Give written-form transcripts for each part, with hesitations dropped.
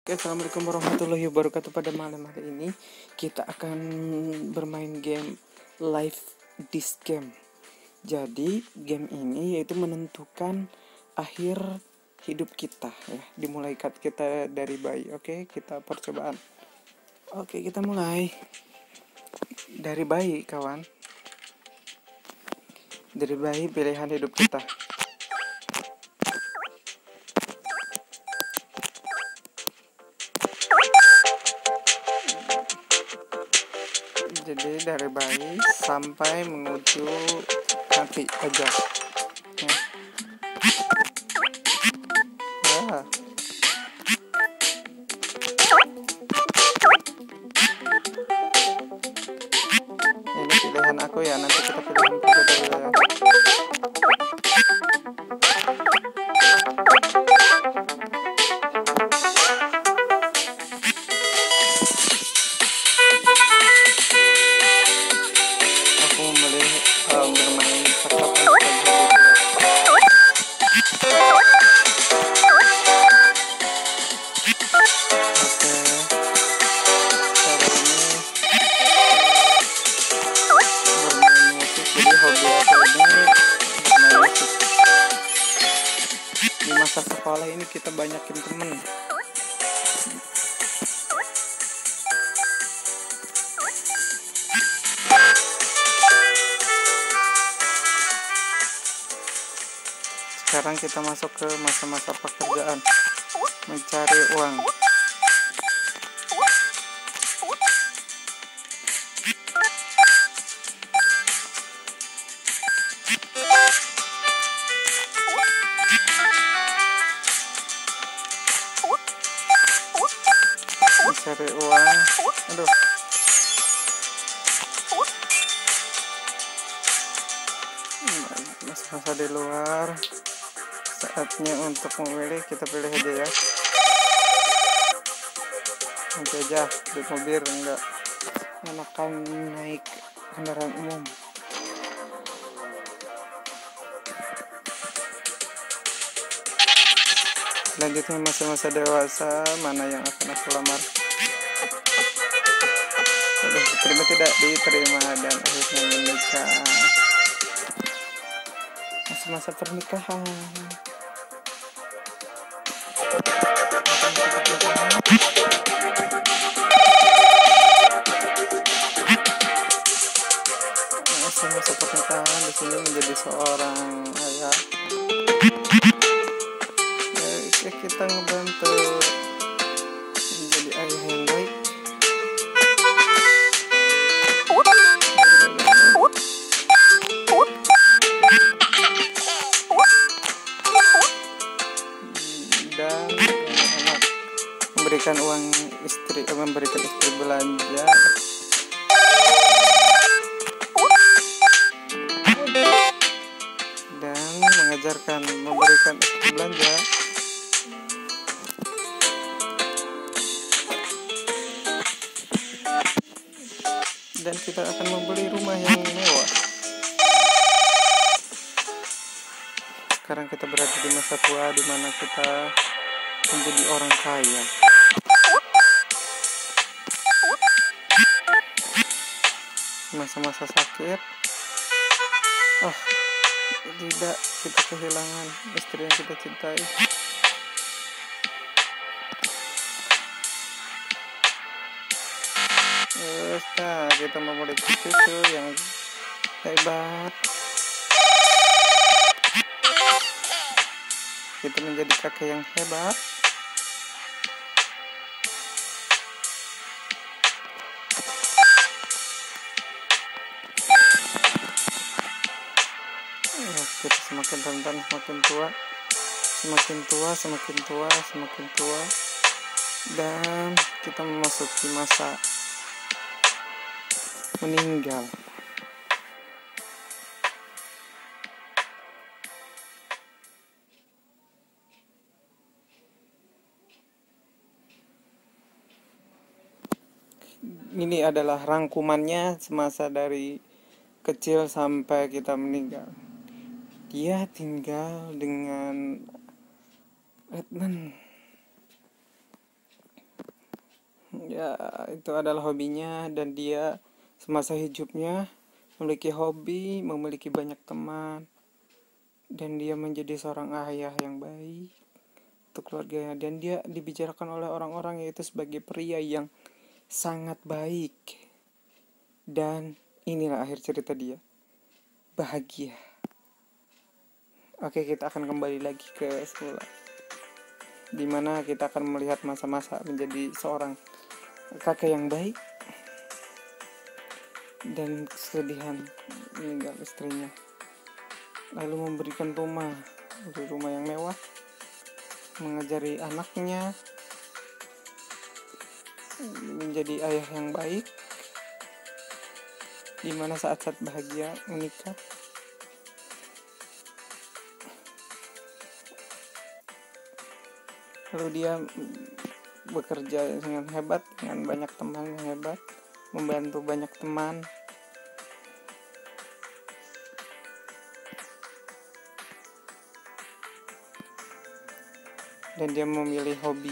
Oke, assalamualaikum warahmatullahi wabarakatuh. Pada malam hari ini kita akan bermain game live this game. Jadi game ini yaitu menentukan akhir hidup kita ya, dimulai kita dari bayi. Oke, kita percobaan. Oke, kita mulai dari bayi, kawan. Dari bayi pilihan hidup kita. Jadi dari bayi sampai menuju mati aja ya. Wah. Ini pilihan aku ya, nanti kita pilihan juga dulu ya. Aku memilih bermain saksofon saja gitu ya. Oke, cara ini bermain musik, jadi hobi aku ini bermain musik. Di masa sekolah ini kita banyakin temen. Sekarang kita masuk ke masa-masa pekerjaan, mencari uang. Mencari uang. Aduh. Masa-masa di luar. Saatnya untuk memilih, kita pilih aja ya. Nanti aja di mobil, enggak enakan naik kendaraan umum. Selanjutnya masa-masa dewasa, mana yang akan aku lamar? Aduh, diterima tidak diterima dan akhirnya menikah. Masa-masa pernikahan. Masa-masa pernikahan di sini menjadi seorang ayah. Ya, kita ngebantu menjadi ayah yang baik. Dan anak memberikan uang istri, memberikan istri belanja. Dan mengajarkan, memberikan istri belanja. Dan kita akan membeli rumah yang mewah. Sekarang kita berada di masa tua, di mana kita menjadi orang kaya. Masa-masa sakit. Oh, tidak, kita kehilangan istri yang kita cintai. Nah, kita memiliki cucu yang hebat. Kita menjadi kakek yang hebat. Kita semakin rentan, semakin tua, semakin tua, semakin tua, semakin tua, dan kita memasuki masa meninggal. Ini adalah rangkumannya semasa dari kecil sampai kita meninggal. Dia tinggal dengan Redmond. Ya, itu adalah hobinya, dan dia semasa hidupnya memiliki hobi, memiliki banyak teman, dan dia menjadi seorang ayah yang baik untuk keluarganya, dan dia dibicarakan oleh orang-orang yaitu sebagai pria yang sangat baik. Dan inilah akhir cerita dia, bahagia. Oke, kita akan kembali lagi ke semula, dimana kita akan melihat masa-masa menjadi seorang kakek yang baik dan kesedihan meninggal istrinya, lalu memberikan rumah yang mewah, mengajari anaknya menjadi ayah yang baik, dimana saat-saat bahagia menikah. Lalu dia bekerja dengan hebat, dengan banyak teman yang hebat, membantu banyak teman. Dan dia memilih hobi.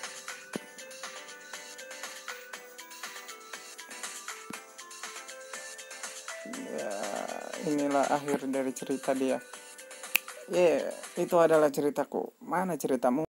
Ya, inilah akhir dari cerita dia. Ya, itu adalah ceritaku. Mana ceritamu?